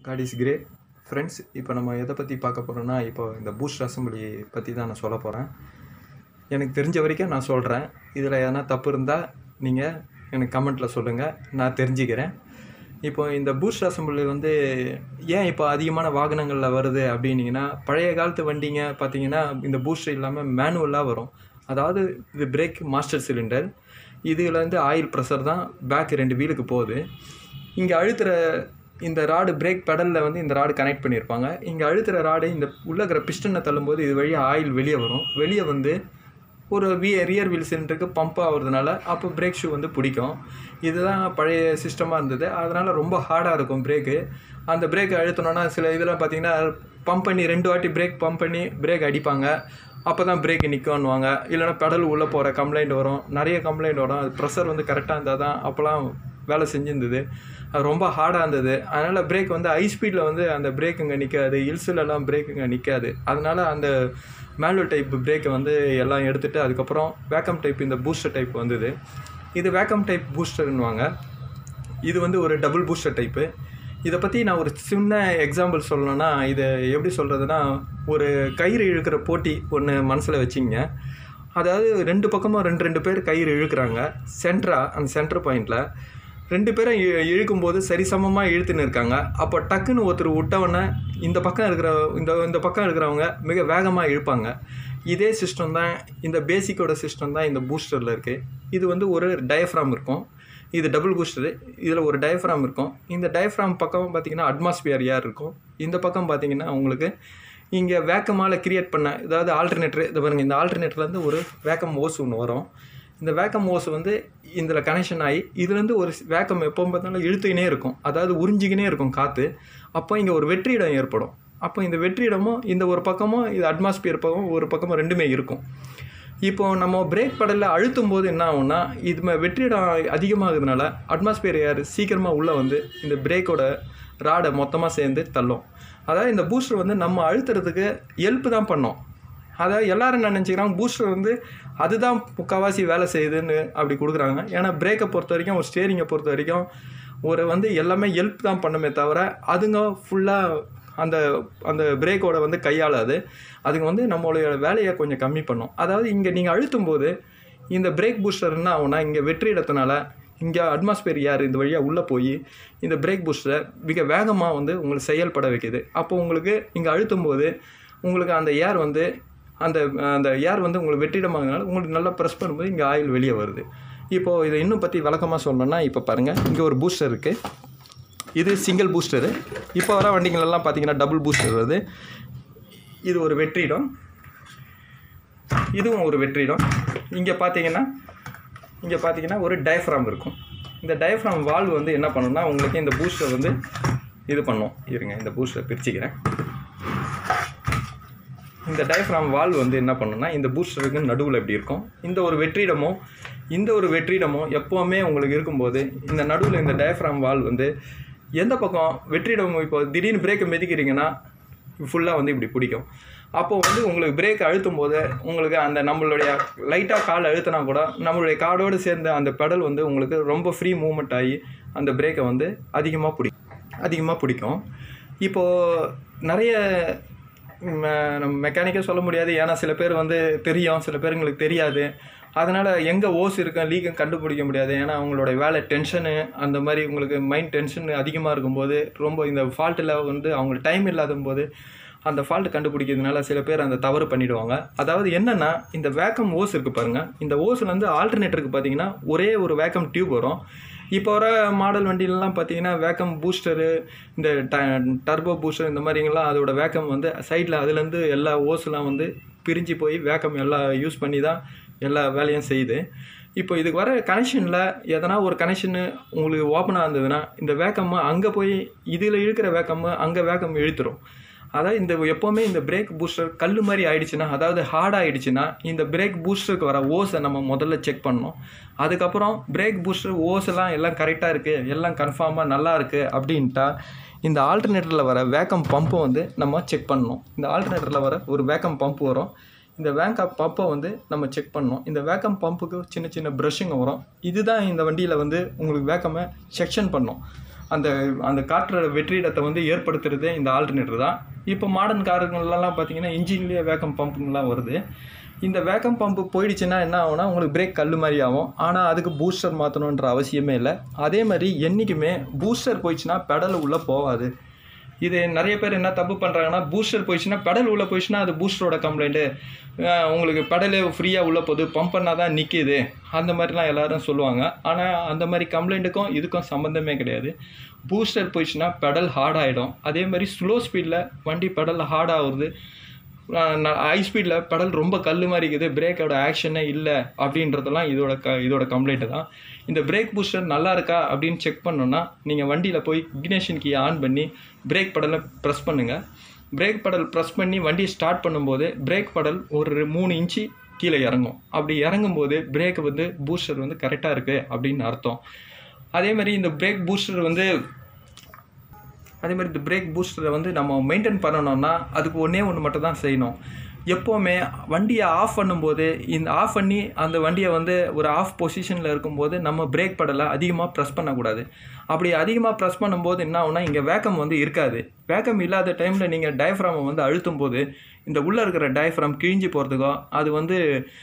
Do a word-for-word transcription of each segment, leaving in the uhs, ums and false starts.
God is great. Friends, இப்போ நம்ம எதை பற்றி பார்க்க போகிறோன்னா, இப்போ இந்த பூஸ்ட் அசம்பிளி பற்றி தான் நான் சொல்ல போகிறேன். எனக்கு தெரிஞ்ச வரைக்கும் நான் சொல்கிறேன். இதில் எதனா தப்பு இருந்தால் நீங்கள் எனக்கு கமெண்ட்டில் சொல்லுங்கள், நான் தெரிஞ்சுக்கிறேன். இப்போ இந்த பூஸ்ட் அசம்பிளி வந்து ஏன் இப்போ அதிகமான வாகனங்களில் வருது அப்படின்னிங்கன்னா, பழைய காலத்து வண்டிங்க பார்த்திங்கன்னா இந்த பூஸ்ட் இல்லாமல் மேனுவலாக வரும். அதாவது இது பிரேக் மாஸ்டர் சிலிண்டர். இதில் வந்து ஆயில் ப்ரெஷர் தான் பேக் ரெண்டு வீலுக்கு போகுது. இங்கே அழுத்துகிற இந்த ராடு பிரேக் பெடலில் வந்து இந்த ராடு கனெக்ட் பண்ணியிருப்பாங்க. இங்கே அழுத்துகிற ராடு இந்த உள்ளே இருக்கிற பிஸ்டனை தள்ளும்போது இது வழியாக ஆயில் வெளியே வரும். வெளியே வந்து ஒரு வி ரியர் வீல் சிலிண்டருக்கு பம்ப் ஆகுறதுனால அப்போ பிரேக் ஷூ வந்து பிடிக்கும். இதுதான் பழைய சிஸ்டமாக இருந்தது. அதனால் ரொம்ப ஹார்டாக இருக்கும் பிரேக்கு. அந்த பிரேக் அழுத்தணுன்னா சில இதெல்லாம் பார்த்திங்கன்னா பம்ப் பண்ணி ரெண்டு வாட்டி பிரேக் பம்ப் பண்ணி பிரேக் அடிப்பாங்க. அப்போ தான் பிரேக் நிற்கணுவாங்க. இல்லைனா பெடல் உள்ளே போகிற கம்ப்ளைண்ட் வரும். நிறைய கம்ப்ளைண்ட் வரும். அது ப்ரெஷர் வந்து கரெக்டாக இருந்தால் தான் அப்போலாம் வேலை செஞ்சுருந்தது. அது ரொம்ப ஹார்டாக இருந்தது. அதனால் பிரேக் வந்து ஹை ஸ்பீடில் வந்து அந்த பிரேக்குங்க நிற்காது. ஹில்ஸ்லலாம் பிரேக்குங்க நிற்காது. அதனால் அந்த மேனுவல் டைப் பிரேக்கை வந்து எல்லாம் எடுத்துகிட்டு அதுக்கப்புறம் வேக்கம் டைப் இந்த பூஸ்டர் டைப் வந்தது. இது வேக்கம் டைப் பூஸ்டர்னுவாங்க. இது வந்து ஒரு டபுள் பூஸ்டர் டைப்பு. இதை பற்றி நான் ஒரு சின்ன எக்ஸாம்பிள் சொல்லணுன்னா, இதை எப்படி சொல்கிறதுனா, ஒரு கயிறு இழுக்கிற போட்டி ஒன்று மனசில் வச்சிங்க. அதாவது ரெண்டு பக்கமும் ரெண்டு ரெண்டு பேர் கயிறு இழுக்கிறாங்க. சென்டராக அந்த சென்டர் பாயிண்டில் ரெண்டு பேரும் இ இழுக்கும்போது சரிசமமாக இழுத்துன்னு இருக்காங்க. அப்போ டக்குன்னு ஒருத்தர் விட்டவொடனே இந்த பக்கம் இருக்கிற இந்த இந்த பக்கம் இருக்கிறவங்க மிக வேகமாக இழுப்பாங்க. இதே சிஸ்டம் தான், இந்த பேசிக்கோட சிஸ்டம் தான் இந்த பூஸ்டரில் இருக்குது. இது வந்து ஒரு டயஃப்ராம் இருக்கும். இது டபுள் பூஸ்டரு. இதில் ஒரு டயஃப்ராம் இருக்கும். இந்த டயஃப்ராம் பக்கம் பார்த்திங்கன்னா அட்மாஸ்பியர் ஏர் இருக்கும். இந்த பக்கம் பார்த்திங்கன்னா உங்களுக்கு இங்கே வேக்கமால் க்ரியேட் பண்ண, அதாவது ஆல்டர்னேட்டர். இதை பாருங்கள், இந்த ஆல்டர்னேட்டர்லேருந்து ஒரு வேக்கம் ஓஸ் ஒன்று வரும். இந்த வேக்கம் ஓஸ் வந்து இதில் கனெக்ஷன் ஆகி இதுலேருந்து ஒரு வேக்கம் எப்போ பார்த்தாலும் இழுத்துக்கினே இருக்கும். அதாவது உறிஞ்சிக்கினே இருக்கும் காற்று. அப்போ இங்கே ஒரு வெற்றிடம் ஏற்படும். அப்போ இந்த வெற்றிடமும் இந்த ஒரு பக்கமும் இது அட்மாஸ்பியர் பக்கம் ஒரு பக்கமும் ரெண்டுமே இருக்கும். இப்போது நம்ம பிரேக் பெடலில் அழுத்தும் போது என்ன ஆகும்னா, இது வெற்றிடம் அதிகமாகிறதுனால அட்மாஸ்பியர் ஏர் சீக்கிரமாக உள்ளே வந்து இந்த பிரேக்கோட ராடை மொத்தமாக சேர்ந்து தள்ளும். அதாவது இந்த பூஸ்டர் வந்து நம்ம அழுத்துறதுக்கு ஹெல்ப் தான் பண்ணோம். அதாவது எல்லோரும் என்ன நினச்சிக்கிறாங்க, பூஸ்டர் வந்து அதுதான் முக்கால்வாசி வேலை செய்யுதுன்னு அப்படி கொடுக்குறாங்க. ஏன்னா பிரேக்கை பொறுத்த வரைக்கும், ஒரு ஸ்டேரிங்கை பொறுத்த வரைக்கும் ஒரு வந்து எல்லாமே ஹெல்ப் தான் பண்ணுமே தவிர அதுங்க ஃபுல்லாக அந்த அந்த பிரேக்கோட வந்து கையாளாது. அதுங்க வந்து நம்மளுடைய வேலையை கொஞ்சம் கம்மி பண்ணும். அதாவது இங்கே நீங்கள் அழுத்தும் போது இந்த பிரேக் பூஸ்டர் என்ன ஆகுனா, இங்கே வெற்றி இடத்தினால இங்கே அட்மாஸ்பியர் ஏர் இந்த வழியாக உள்ளே போய் இந்த பிரேக் பூஸ்டரை மிக வேகமாக வந்து உங்களுக்கு செயல்பட வைக்குது. அப்போ உங்களுக்கு இங்கே அழுத்தும் போது உங்களுக்கு அந்த ஏர் வந்து அந்த அந்த ஏர் வந்து உங்களுக்கு வெற்றிடமாகனால உங்களுக்கு நல்லா ப்ரெஸ் பண்ணும்போது இங்கே ஆயில் வெளியே வருது. இப்போது இதை இன்னும் பற்றி விளக்கமாக சொல்லணும்னா, இப்போ பாருங்கள், இங்கே ஒரு பூஸ்டர் இருக்குது. இது சிங்கிள் பூஸ்டரு. இப்போ வர வண்டிகளெல்லாம் பார்த்திங்கன்னா டபுள் பூஸ்டர் வருது. இது ஒரு வெற்றிடம், இதுவும் ஒரு வெற்றிடம். இங்கே பார்த்தீங்கன்னா இங்கே பார்த்தீங்கன்னா ஒரு டயஃப்ராம் இருக்கும். இந்த டயஃப்ராம் வால்வு வந்து என்ன பண்ணுன்னா, உங்களுக்கு இந்த பூஸ்டர் வந்து இது பண்ணும். இருங்க, இந்த பூஸ்டரை பிரிச்சுக்கிறேன். இந்த டயஃப்ராம் வால்வு வந்து என்ன பண்ணுன்னா, இந்த பூஸ்டருக்கு நடுவில் எப்படி இருக்கும், இந்த ஒரு வெற்றிடமும் இந்த ஒரு வெற்றிடமும் எப்போவுமே உங்களுக்கு இருக்கும்போது இந்த நடுவில் இந்த டயஃப்ராம் வால்வு வந்து எந்த பக்கம் வெற்றிடம், இப்போ திடீர்னு பிரேக்கை மிதிக்கிறீங்கன்னா ஃபுல்லாக வந்து இப்படி பிடிக்கும். அப்போது வந்து உங்களுக்கு பிரேக் அழுத்தும் போது உங்களுக்கு அந்த நம்மளுடைய லைட்டாக கால் அழுத்தினா கூட நம்மளுடைய காலோடு சேர்ந்த அந்த பெடல் வந்து உங்களுக்கு ரொம்ப ஃப்ரீ மூவ்மெண்ட் ஆகி அந்த பிரேக்கை வந்து அதிகமாக பிடிக்கும் அதிகமாக பிடிக்கும். இப்போது நிறைய நம்ம மெக்கானிக்காக சொல்ல முடியாது. ஏன்னா சில பேர் வந்து தெரியும், சில பேருங்களுக்கு தெரியாது. அதனால் எங்கே ஓஸ் இருக்க லீக்கும் கண்டுபிடிக்க முடியாது. ஏன்னா அவங்களோட வேலை டென்ஷனு அந்த மாதிரி உங்களுக்கு மைண்ட் டென்ஷன் அதிகமாக இருக்கும்போது ரொம்ப இந்த ஃபால்ட்டில் வந்து அவங்களுக்கு டைம் இல்லாத போது அந்த ஃபால்ட்டு கண்டுபிடிக்கிறதுனால சில பேர் அந்த தவறு பண்ணிவிடுவாங்க. அதாவது என்னென்னா, இந்த வேக்கம் ஓஸ் இருக்குது பாருங்கள். இந்த ஓஸ்லேருந்து ஆல்டர்னேட்டருக்கு பார்த்திங்கன்னா ஒரே ஒரு வேக்கம் டியூப் வரும். இப்போ வர மாடல் வண்டியிலலாம் பார்த்திங்கன்னா வேக்கம் பூஸ்டரு, இந்த ட டர்போ பூஸ்டர் இந்த மாதிரிங்கெல்லாம் அதோட வேக்கம் வந்து சைடில் அதுலேருந்து எல்லா ஓஸ்லாம் வந்து பிரிஞ்சு போய் வேக்கம் எல்லாம் யூஸ் பண்ணி தான் எல்லா வேலையும் செய்யுது. இப்போ இதுக்கு வர கனெக்ஷனில் எதனா ஒரு கனெக்ஷனு உங்களுக்கு ஓப்பனாக இருந்ததுன்னா இந்த வேக்கம்மு அங்கே போய் இதில் இழுக்கிற வேக்கம்மு அங்கே வேக்கம் இழுத்துரும். அதாவது இந்த எப்போவுமே இந்த பிரேக் பூஸ்டர் கல் மாதிரி ஆகிடுச்சுன்னா, அதாவது ஹார்ட் ஆகிடுச்சுன்னா, இந்த பிரேக் பூஸ்டருக்கு வர ஓஸை நம்ம முதல்ல செக் பண்ணணும். அதுக்கப்புறம் பிரேக் பூஸ்டர் ஓஸ் எல்லாம் எல்லாம் கரெக்டாக இருக்குது, எல்லாம் கன்ஃபார்மாக நல்லா இருக்குது அப்படின்ட்டா இந்த ஆல்டர்னேட்டரில் வர வேக்கம் பம்பை வந்து நம்ம செக் பண்ணணும். இந்த ஆல்டர்னேட்டரில் வர ஒரு வேக்கம் பம்ப் வரும். இந்த வேக்கம் பம்பை வந்து நம்ம செக் பண்ணணும். இந்த வேக்கம் பம்புக்கு சின்ன சின்ன ப்ரஷ்ஷுங்க வரும். இதுதான் இந்த வண்டியில் வந்து உங்களுக்கு வேக்கமை செக்ஷன் பண்ணணும். அந்த அந்த காற்ற வெற்றிடத்தை வந்து ஏற்படுத்துறதே இந்த ஆல்டர்னேட்டர் தான். இப்போ மாடர்ன் காருங்கள்லாம் பார்த்தீங்கன்னா இன்ஜின்லேயே வேக்கம் பம்புங்கெலாம் வருது. இந்த வேக்கம் பம்பு போயிடுச்சுன்னா என்ன ஆகும்னா உங்களுக்கு பிரேக் கல் மாதிரி ஆகும். ஆனால் அதுக்கு பூஸ்டர் மாற்றணுன்ற அவசியமே இல்லை. அதே மாதிரி என்றைக்குமே பூஸ்டர் போயிடுச்சுன்னா பெடல் உள்ளே போகாது. இது நிறைய பேர் என்ன தப்பு பண்ணுறாங்கன்னா, பூஸ்டர் போயிடுச்சுன்னா பெடல் உள்ளே போயிடுச்சுன்னா அது பூஸ்டரோட கம்ப்ளைண்ட்டு, உங்களுக்கு பெடலே ஃப்ரீயாக உள்ளே போகுது, பம்ப் பண்ணால் தான் நிற்கிது, அந்த மாதிரிலாம் எல்லோரும் சொல்லுவாங்க. ஆனால் அந்த மாதிரி கம்ப்ளைண்ட்டுக்கும் இதுக்கும் சம்மந்தமே கிடையாது. பூஸ்டர் போயிடுச்சுன்னா பெடல் ஹார்ட் ஆகிடும். அதே மாதிரி ஸ்லோ ஸ்பீடில் வண்டி பெடல் ஹார்ட் ஆகுது, ஹை ஸ்பீடில் பெடல் ரொம்ப கல் மாதிரி இருக்குது, பிரேக்கோட ஆக்ஷனே இல்லை அப்படின்றதெல்லாம் இதோட க இதோட கம்ப்ளைண்ட்டு தான். இந்த பிரேக் பூஸ்டர் நல்லா இருக்கா அப்படின்னு செக் பண்ணோன்னா நீங்கள் வண்டியில் போய் இக்னிஷன் கீயை ஆன் பண்ணி பிரேக் பெடலை ப்ரெஸ் பண்ணுங்கள். பிரேக் பெடல் ப்ரெஸ் பண்ணி வண்டி ஸ்டார்ட் பண்ணும்போது பிரேக் பெடல் ஒரு மூணு இன்ச்சு கீழே இறங்கும். அப்படி இறங்கும்போது பிரேக் வந்து பூஸ்டர் வந்து கரெக்டாக இருக்குது அப்படின்னு அர்த்தம். அதே மாதிரி இந்த பிரேக் பூஸ்டர் வந்து அதே மாதிரி இந்த பிரேக் பூஸ்டரை வந்து நம்ம மெயின்டைன் பண்ணணும்னா அதுக்கு ஒன்றே ஒன்று மட்டும் தான் செய்யணும். எப்போவுமே வண்டியை ஆஃப் பண்ணும்போது இந்த ஆஃப் பண்ணி அந்த வண்டியை வந்து ஒரு ஆஃப் பொசிஷனில் இருக்கும்போது நம்ம பிரேக் பெடலை அதிகமாக ப்ரெஸ் பண்ணக்கூடாது. அப்படி அதிகமாக ப்ரெஸ் பண்ணும்போது என்ன ஆகுனா இங்கே வேக்கம் வந்து இருக்காது. வேக்கம் இல்லாத டைமில் நீங்கள் டயஃப்ராமை வந்து அழுத்தும் போது இந்த உள்ளே இருக்கிற டயஃப்ராம் கிழிஞ்சி போகிறதுக்கோ அது வந்து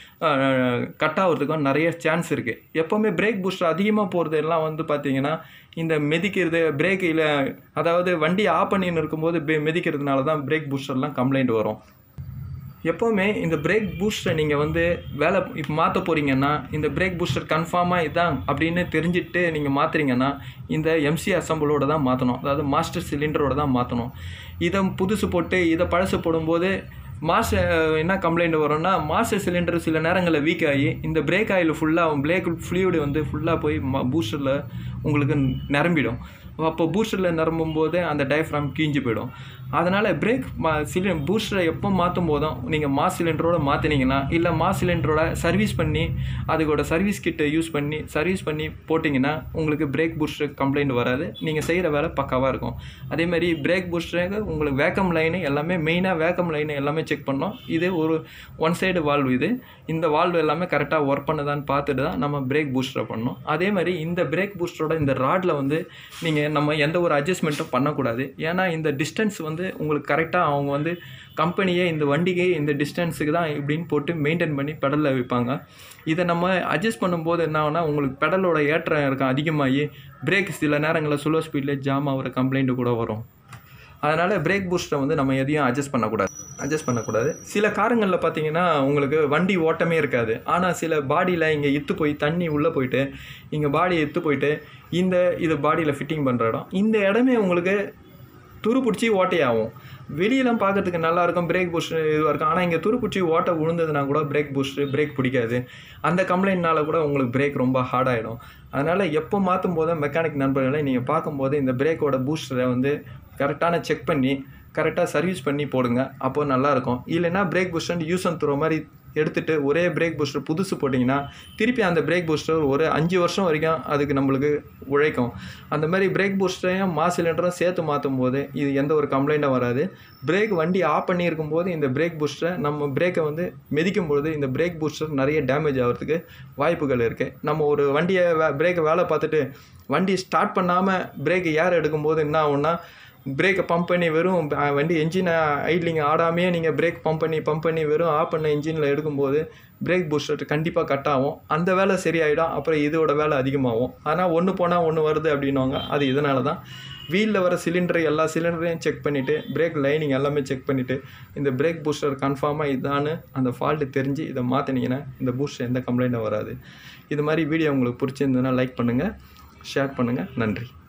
கட் ஆகிறதுக்கோ நிறைய சான்ஸ் இருக்குது. எப்போவுமே பிரேக் பூஸ்டர் அதிகமாக போகிறது எல்லாம் வந்து பார்த்திங்கன்னா இந்த மெதிக்கிறது பிரேக்கில், அதாவது வண்டி ஆஃப் பண்ணின்னு இருக்கும்போது மெதிக்கிறதுனால தான் பிரேக் பூஸ்டர்லாம் கம்ப்ளைண்ட் வரும். எப்போவுமே இந்த பிரேக் பூஸ்டரை நீங்கள் வந்து வேலை இப்போ மாற்ற போகிறீங்கன்னா இந்த பிரேக் பூஸ்டர் கன்ஃபார்மாக இதான் அப்படின்னு தெரிஞ்சுட்டு நீங்கள் மாற்றுறீங்கன்னா இந்த எம்சி அசம்பிளோட தான் மாற்றணும், அதாவது மாஸ்டர் சிலிண்டரோட தான் மாற்றணும். இதை புதுசு போட்டு இதை பழசு போடும்போது மாஸ்டர் என்ன கம்ப்ளைண்ட் வரும்னா மாஸ்டர் சிலிண்டர் சில நேரங்களில் வீக் ஆகி இந்த பிரேக் ஆயில் ஃபுல்லாக பிரேக் ஃப்ளூயிடு வந்து ஃபுல்லாக போய் பூஸ்டரில் உங்களுக்கு நிரம்பிடும். அப்போ பூஸ்டரில் நிரம்பும் போது அந்த டயஃப்ராம் கீஞ்சி போயிடும். அதனால் பிரேக் மா சிலி பூஸ்டரை எப்போ மாற்றும் போதும் நீங்கள் மாஸ் சிலிண்டரோட மாற்றினீங்கன்னா இல்லை மாஸ் சிலிண்டரோட சர்வீஸ் பண்ணி அதுக்கோட சர்வீஸ் கிட்டை யூஸ் பண்ணி சர்வீஸ் பண்ணி போட்டிங்கன்னா உங்களுக்கு பிரேக் பூஸ்டர் கம்ப்ளைண்ட் வராது. நீங்கள் செய்கிற வேலை பக்காவாக இருக்கும். அதேமாதிரி பிரேக் பூஸ்டருக்கு உங்களுக்கு வேக்கம் லைனு எல்லாமே மெயினாக வேக்கம் லைனு எல்லாமே செக் பண்ணோம். இது ஒரு ஒன் சைடு வால்வு. இது இந்த வால்வு எல்லாமே கரெக்டாக ஒர்க் பண்ணுதான்னு பார்த்துட்டு தான் நம்ம பிரேக் பூஸ்டரை பண்ணணும். அதே மாதிரி இந்த பிரேக் பூஸ்டரோட இந்த ராடில் வந்து நீங்கள் நம்ம எந்த ஒரு அட்ஜஸ்ட்மெண்ட்டும் பண்ணக்கூடாது. ஏன்னா இந்த டிஸ்டன்ஸ் வந்து உங்களுக்கு கரெக்டாக அவங்க வந்து கம்பெனியே இந்த வண்டிக்கு இந்த டிஸ்டன்ஸுக்கு தான் இப்படின்னு போட்டு மெயின்டைன் பண்ணி பெடலில் வைப்பாங்க. இதை நம்ம அட்ஜஸ்ட் பண்ணும்போது என்ன ஆகுனா உங்களுக்கு பெடலோட ஏற்றம் இருக்கும் அதிகமாகி பிரேக் சில நேரங்களில் ஸ்லோ ஸ்பீடில் ஜாம் ஆகிற கம்ப்ளைண்ட்டு கூட வரும். அதனால் பிரேக் பூஸ்டரை வந்து நம்ம எதையும் அட்ஜஸ்ட் பண்ணக்கூடாது அட்ஜஸ்ட் பண்ணக்கூடாது சில காருங்களில் பார்த்தீங்கன்னா உங்களுக்கு வண்டி ஓட்டமே இருக்காது. ஆனால் சில பாடியில் இங்கே இத்து போய் தண்ணி உள்ளே போயிட்டு இங்கே பாடி எத்து போயிட்டு இந்த இது பாடியில் ஃபிட்டிங் பண்ணுற இடம் இந்த இடமே உங்களுக்கு துரு பிடிச்சி ஓட்டையாகும். வெளியெல்லாம் பார்க்கறதுக்கு நல்லாயிருக்கும், பிரேக் பூஸ்டர் இதுவாக இருக்கும். ஆனால் இங்கே துரு பிடிச்சி ஓட்டை விழுந்ததுனா கூட பிரேக் பூஸ்டர் பிரேக் பிடிக்காது. அந்த கம்ப்ளைண்ட்னால கூட உங்களுக்கு பிரேக் ரொம்ப ஹார்டாகிடும். அதனால் எப்போ மாற்றும் போதும் மெக்கானிக் நண்பர்களை நீங்கள் பார்க்கும்போது இந்த பிரேக்கோட பூஸ்டரை வந்து கரெக்டான செக் பண்ணி கரெக்டாக சர்வீஸ் பண்ணி போடுங்க. அப்போது நல்லாயிருக்கும். இல்லைன்னா brake booster use and throw மாதிரி எடுத்துகிட்டு ஒரே பிரேக் பூஸ்டர் புதுசு போட்டிங்கன்னா திருப்பி அந்த பிரேக் பூஸ்டர் ஒரு அஞ்சு வருஷம் வரைக்கும் அதுக்கு நம்மளுக்கு உழைக்கும். அந்த மாதிரி பிரேக் பூஸ்டரையும் மாஸ் சிலிண்டரும் சேர்த்து மாற்றும் போது இது எந்த ஒரு கம்ப்ளைண்ட்டும் வராது. பிரேக் வண்டி ஆஃப் பண்ணியிருக்கும் போது இந்த பிரேக் பூஸ்டரை நம்ம பிரேக்கை வந்து மிதிக்கும் பொழுது இந்த பிரேக் பூஸ்டர் நிறைய டேமேஜ் ஆகிறதுக்கு வாய்ப்புகள் இருக்குது. நம்ம ஒரு வண்டியை வே பிரேக்கை வேலை பார்த்துட்டு வண்டி ஸ்டார்ட் பண்ணாமல் பிரேக் ஏர் எடுக்கும்போது என்ன ஆகும்னா பிரேக்கை பம்ப் பண்ணி வெறும் வண்டி என்ஜினை ஐட்லிங் ஆடாமையே நீங்கள் பிரேக் பம்ப் பண்ணி பம்ப் பண்ணி வெறும் ஆஃப் பண்ண இன்ஜினில் எடுக்கும்போது பிரேக் பூஸ்டர் கண்டிப்பாக கட் ஆகும். அந்த வேலை சரியாயிடும். அப்புறம் இதோட வேலை அதிகமாகும். ஆனால் ஒன்று போனால் ஒன்று வருது அப்படின்வாங்க. அது இதனால தான் வீலில் வர சிலிண்டர் எல்லா சிலிண்டரையும் செக் பண்ணிவிட்டு பிரேக் லைனிங் எல்லாமே செக் பண்ணிவிட்டு இந்த பிரேக் பூஸ்டர் கன்ஃபார்மாக இதான்னு அந்த ஃபால்ட்டு தெரிஞ்சு இதை மாற்றினீங்கன்னா இந்த பூஸ்டர் எந்த கம்ப்ளைண்ட்டும் வராது. இது மாதிரி வீடியோ உங்களுக்கு பிடிச்சிருந்ததுன்னா லைக் பண்ணுங்கள், ஷேர் பண்ணுங்கள். நன்றி.